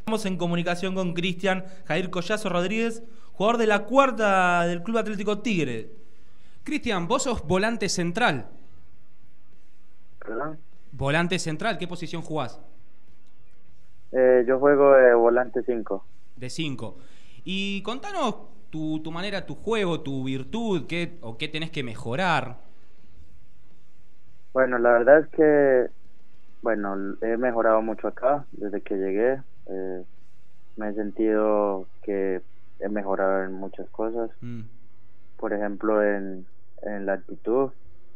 Estamos en comunicación con Cristian Jair Collazo Rodríguez, jugador de la cuarta del Club Atlético Tigre. Cristian, vos sos volante central. ¿Perdón? Volante central, ¿qué posición jugás? Yo juego de volante 5. De 5. Y contanos tu manera, tu juego, tu virtud, qué tenés que mejorar. Bueno, la verdad es que he mejorado mucho acá desde que llegué. Me he sentido que he mejorado en muchas cosas. Por ejemplo, en la actitud,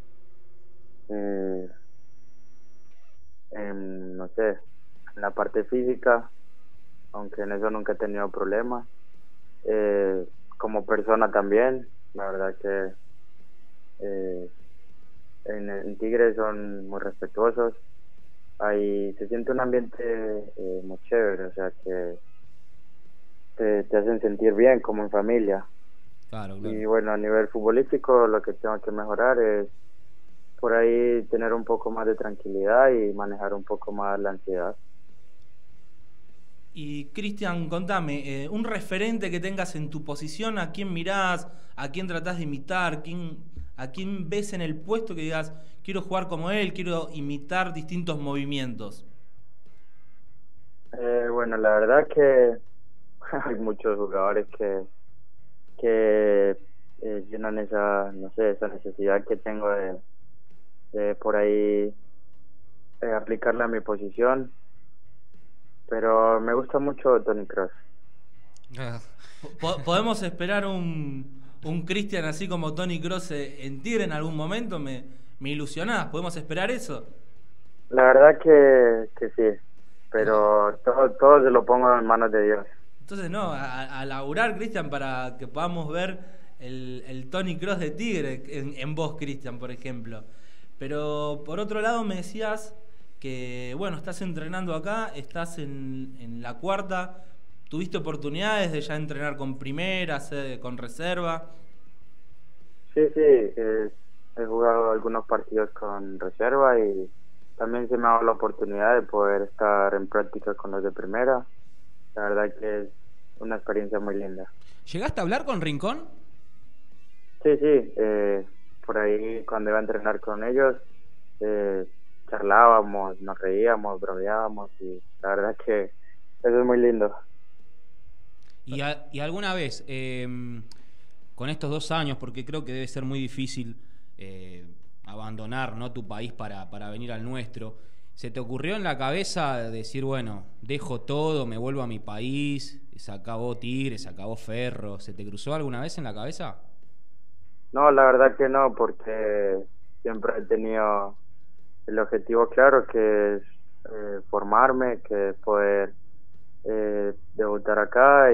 no sé, en la parte física, aunque en eso nunca he tenido problemas. Como persona también, la verdad que en Tigre son muy respetuosos. Ahí se siente un ambiente muy chévere, o sea que te hacen sentir bien como en familia. Claro. Y bueno, a nivel futbolístico lo que tengo que mejorar es por ahí tener un poco más de tranquilidad y manejar un poco más la ansiedad. Y Cristian, contame, un referente que tengas en tu posición, ¿a quién mirás? ¿A quién tratás de imitar? ¿A quién ves en el puesto que digas, quiero jugar como él, quiero imitar distintos movimientos? Bueno, la verdad que hay muchos jugadores que llenan esa necesidad que tengo de por ahí aplicarla a mi posición, pero me gusta mucho Toni Kroos. ¿Podemos esperar un Cristian así como Toni Kroos en Tigre en algún momento? Me ilusionás, ¿podemos esperar eso? La verdad que sí, pero todo se lo pongo en manos de Dios. Entonces a laburar, Cristian, para que podamos ver el Toni Kroos de Tigre en vos, Cristian, por ejemplo. Pero por otro lado me decías que, bueno, estás entrenando acá, estás en la cuarta, ¿tuviste oportunidades de ya entrenar con primera, con reserva? Sí, he jugado algunos partidos con reserva y también se me ha dado la oportunidad de poder estar en práctica con los de primera. La verdad que es una experiencia muy linda. ¿Llegaste a hablar con Rincón? Sí, por ahí cuando iba a entrenar con ellos, charlábamos, nos reíamos, bromeábamos y la verdad que eso es muy lindo. ¿Y alguna vez, con estos 2 años, porque creo que debe ser muy difícil abandonar, ¿no?, tu país para venir al nuestro, ¿se te ocurrió en la cabeza decir, bueno, dejo todo, me vuelvo a mi país, se acabó Tigre, se acabó Ferro? ¿Se te cruzó alguna vez en la cabeza? No, la verdad que no, porque siempre he tenido el objetivo claro, que es formarme, que es poder debutar acá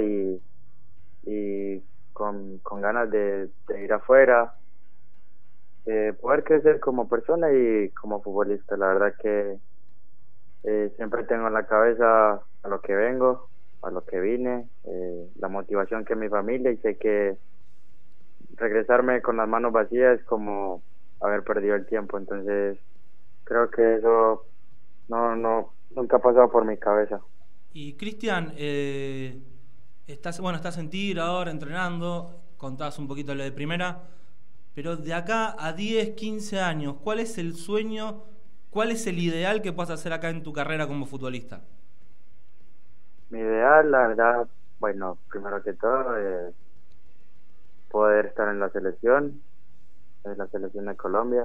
y con ganas de ir afuera, poder crecer como persona y como futbolista. La verdad que siempre tengo en la cabeza a lo que vengo, a lo que vine, la motivación que es mi familia, y sé que regresarme con las manos vacías es como haber perdido el tiempo. Entonces creo que eso nunca ha pasado por mi cabeza. Y Cristian, estás en Tigre ahora entrenando, contabas un poquito lo de primera, pero de acá a 10, 15 años, ¿cuál es el sueño, cuál es el ideal que puedas hacer acá en tu carrera como futbolista? Mi ideal, la verdad, bueno, primero que todo, poder estar en la selección de Colombia.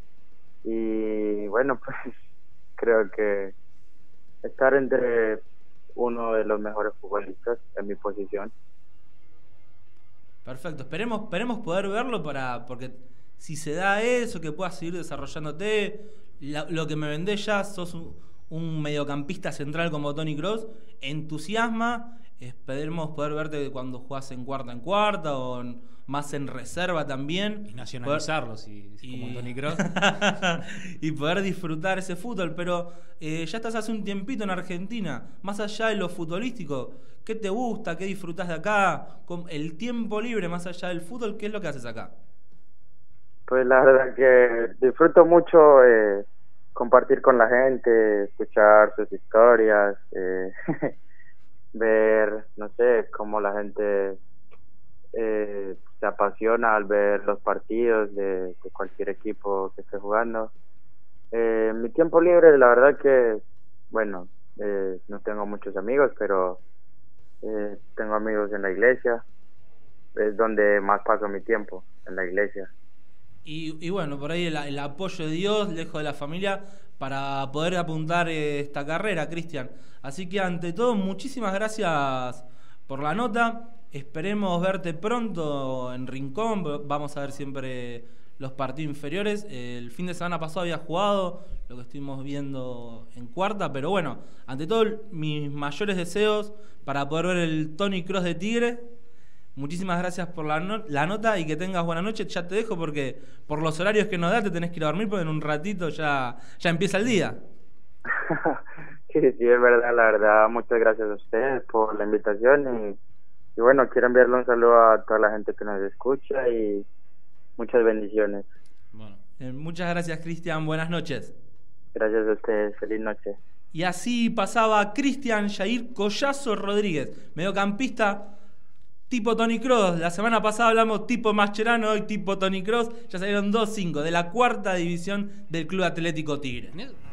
Y bueno, pues creo que estar entre uno de los mejores futbolistas en mi posición. Perfecto, esperemos poder verlo porque si se da eso, que puedas seguir desarrollándote, lo que me vendés ya, sos un mediocampista central como Toni Kroos, entusiasma. Esperemos poder verte cuando jugás en cuarta o más en reserva también. Y nacionalizarlo, como Toni Kroos. Y poder disfrutar ese fútbol. Pero ya estás hace un tiempito en Argentina. Más allá de lo futbolístico, ¿qué te gusta? ¿Qué disfrutás de acá? Con el tiempo libre, más allá del fútbol, ¿qué es lo que haces acá? Pues la verdad que disfruto mucho compartir con la gente, escuchar sus historias, ver, no sé, cómo la gente se apasiona al ver los partidos de cualquier equipo que esté jugando. Mi tiempo libre, la verdad que, bueno, no tengo muchos amigos, pero tengo amigos en la iglesia. Es donde más paso mi tiempo, en la iglesia. Y bueno, por ahí el apoyo de Dios, lejos de la familia, para poder apuntar esta carrera, Cristian. Así que ante todo, muchísimas gracias por la nota. Esperemos verte pronto en Rincón. Vamos a ver siempre los partidos inferiores. El fin de semana pasado había jugado, lo que estuvimos viendo en cuarta. Pero bueno, ante todo, mis mayores deseos para poder ver el Tony Cross de Tigre. Muchísimas gracias por la nota y que tengas buena noche. Ya te dejo porque por los horarios que nos da te tenés que ir a dormir porque en un ratito ya empieza el día. Sí, es verdad, la verdad. Muchas gracias a ustedes por la invitación y bueno, quiero enviarle un saludo a toda la gente que nos escucha y muchas bendiciones. Bueno, muchas gracias, Cristian. Buenas noches. Gracias a ustedes. Feliz noche. Y así pasaba Cristian Jair Collazo Rodríguez, mediocampista tipo Tony Cross. La semana pasada hablamos tipo Mascherano, hoy tipo Tony Cross. Ya salieron 2-5 de la cuarta división del Club Atlético Tigre.